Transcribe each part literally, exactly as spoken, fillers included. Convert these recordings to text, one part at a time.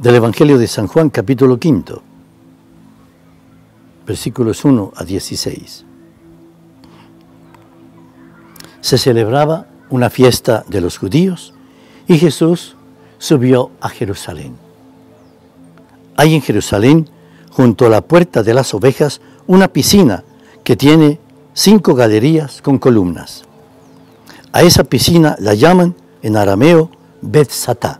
del Evangelio de San Juan, capítulo quinto, versículos uno a dieciséis. Se celebraba una fiesta de los judíos y Jesús subió a Jerusalén. Hay en Jerusalén, junto a la puerta de las ovejas, una piscina que tiene cinco galerías con columnas. A esa piscina la llaman en arameo Bethsatá.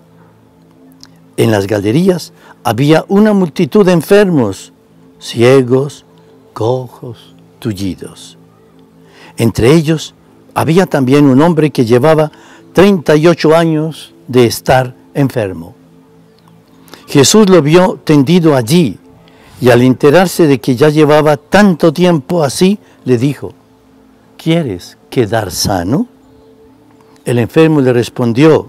En las galerías había una multitud de enfermos, ciegos, cojos, tullidos. Entre ellos había también un hombre que llevaba treinta y ocho años de estar enfermo. Jesús lo vio tendido allí y al enterarse de que ya llevaba tanto tiempo así, le dijo: ¿quieres quedar sano? El enfermo le respondió: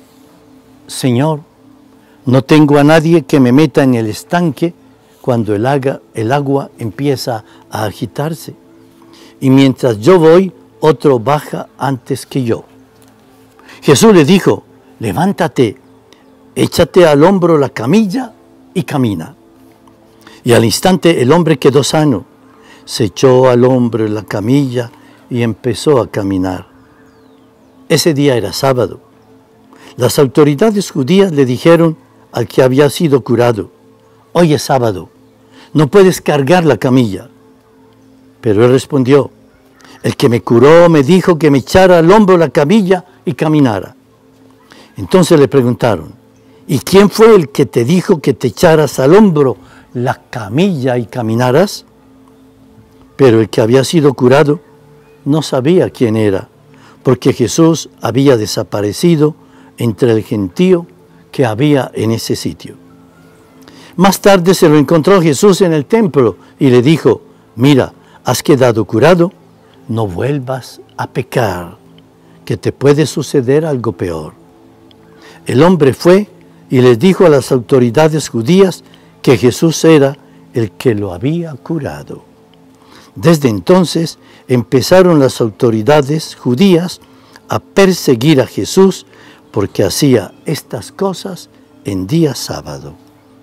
Señor, no tengo a nadie que me meta en el estanque cuando el agua, el agua empieza a agitarse. Y mientras yo voy, otro baja antes que yo. Jesús le dijo: levántate, échate al hombro la camilla y camina. Y al instante el hombre quedó sano. Se echó al hombro la camilla y empezó a caminar. Ese día era sábado. Las autoridades judías le dijeron al que había sido curado: hoy es sábado, no puedes cargar la camilla. Pero él respondió: el que me curó me dijo que me echara al hombro la camilla y caminara. Entonces le preguntaron: ¿y quién fue el que te dijo que te echaras al hombro la camilla y caminaras? Pero el que había sido curado no sabía quién era, porque Jesús había desaparecido entre el gentío que había en ese sitio. Más tarde se lo encontró Jesús en el templo y le dijo: mira, has quedado curado, no vuelvas a pecar, que te puede suceder algo peor. El hombre fue y les dijo a las autoridades judías que Jesús era el que lo había curado. Desde entonces empezaron las autoridades judías a perseguir a Jesús porque hacía estas cosas en día sábado.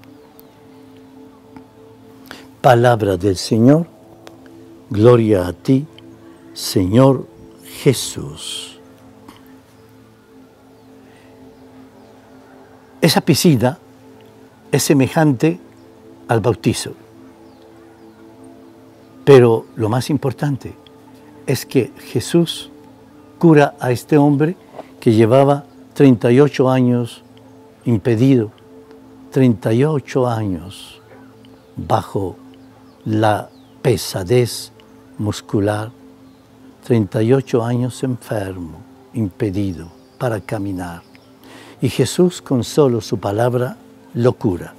Palabra del Señor. Gloria a ti, Señor Jesús. Esa piscina es semejante al bautizo. Pero lo más importante es que Jesús cura a este hombre que llevaba treinta y ocho años impedido, treinta y ocho años bajo la pesadez muscular, treinta y ocho años enfermo, impedido para caminar. Y Jesús con solo su palabra lo cura.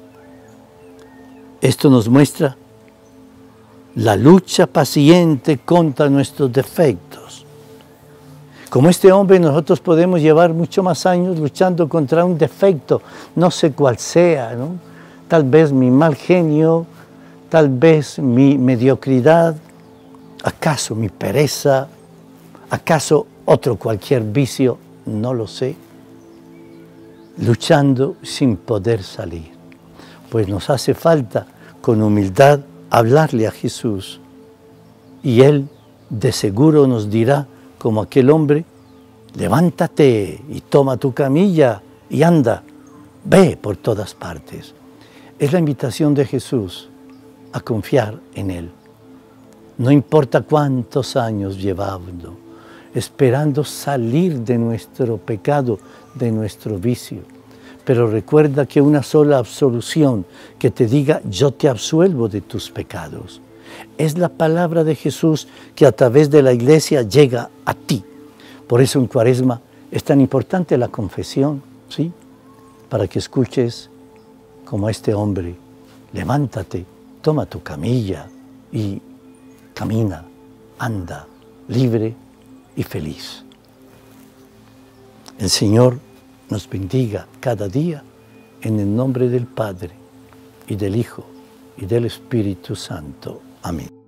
Esto nos muestra la lucha paciente contra nuestros defectos. Como este hombre, nosotros podemos llevar mucho más años luchando contra un defecto, no sé cuál sea, ¿no? Tal vez mi mal genio, tal vez mi mediocridad, acaso mi pereza, acaso otro cualquier vicio, no lo sé, luchando sin poder salir. Pues nos hace falta con humildad hablarle a Jesús y Él de seguro nos dirá, como aquel hombre: levántate y toma tu camilla y anda, ve por todas partes. Es la invitación de Jesús a confiar en Él. No importa cuántos años llevamos esperando salir de nuestro pecado, de nuestro vicio. Pero recuerda que una sola absolución que te diga: yo te absuelvo de tus pecados, es la palabra de Jesús que a través de la iglesia llega a ti. Por eso en Cuaresma es tan importante la confesión, ¿sí? Para que escuches como este hombre: levántate, toma tu camilla y camina, anda, libre y feliz. El Señor nos bendiga cada día en el nombre del Padre, y del Hijo, y del Espíritu Santo. Amén.